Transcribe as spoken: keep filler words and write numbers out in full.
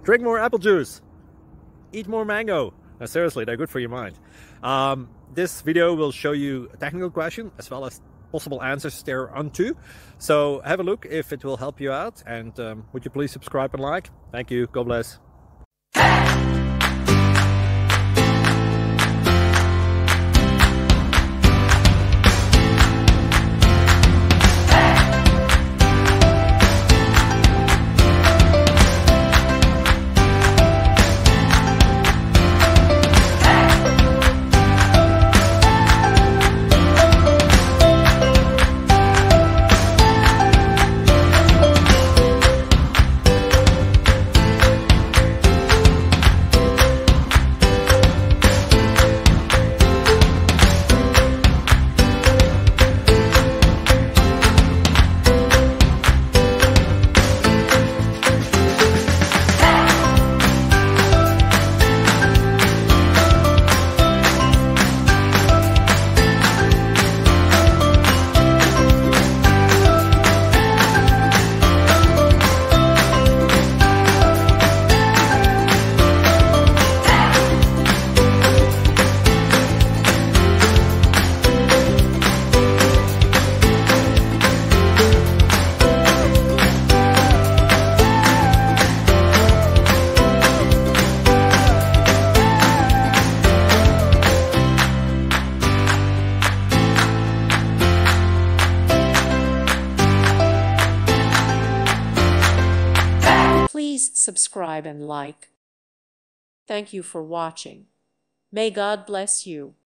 Drink more apple juice. Eat more mango. Now, seriously, they're good for your mind. Um, this video will show you a technical question as well as possible answers thereunto. So have a look if it will help you out. And um, would you please subscribe and like? Thank you. God bless. Please subscribe and like. Thank you for watching. May God bless you.